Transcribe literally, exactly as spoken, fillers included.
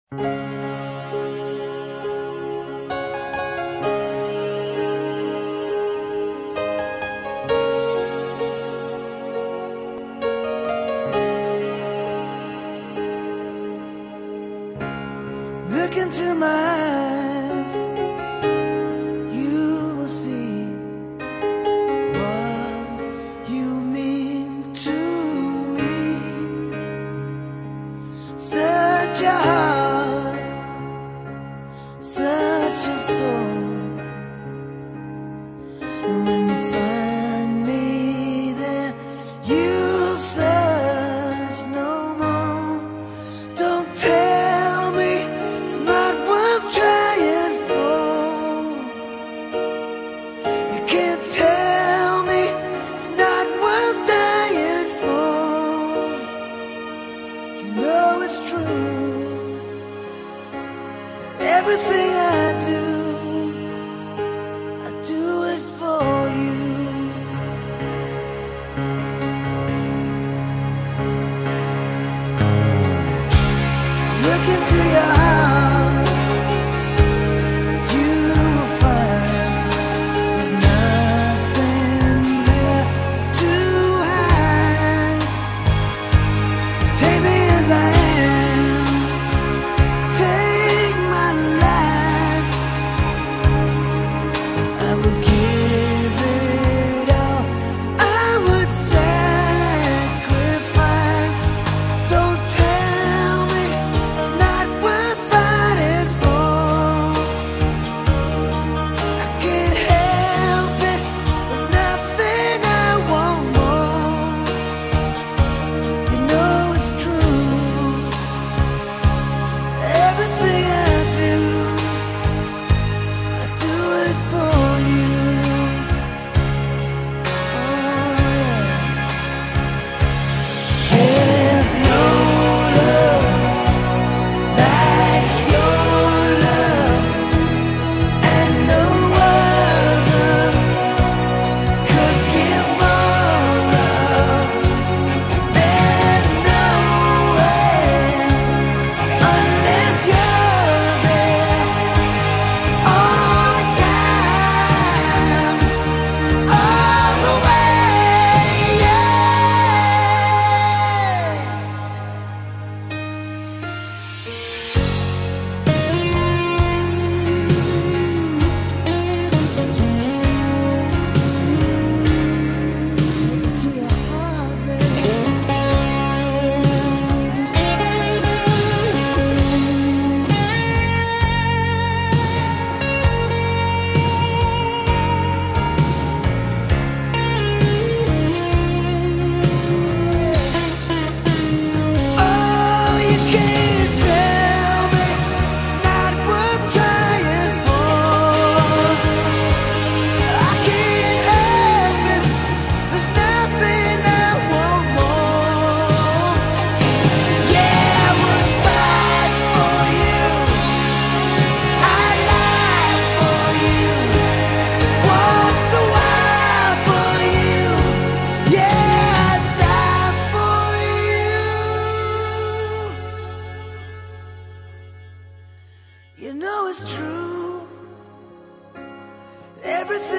Look into my eyes, you will see what you mean to me. Such a heart, such a soul. And when you find me there, you'll search no more. Don't tell me it's not worth trying for. You can't tell me it's not worth dying for. You know it's true. Everything I do, I do it for you. Look into your heart, you will find there's nothing there to hide. Take me as I am, take my life. I would give it all, I would sacrifice. Don't tell me it's not worth fighting for. I can't help it, there's nothing I want more. You know it's true. Everything I do, I do it for you. Oh, yeah. There's no love like your love, and no other could give more love. There's no way unless you're there all the time, all the way, yeah. To your heart, baby. Oh, you can't tell me it's not worth trying for. I can't help it, there's nothing I want more. Yeah, I would fight for you, I'd lie for you, walk the wild for you. Yeah, I'd die for you. You know it's true. Everything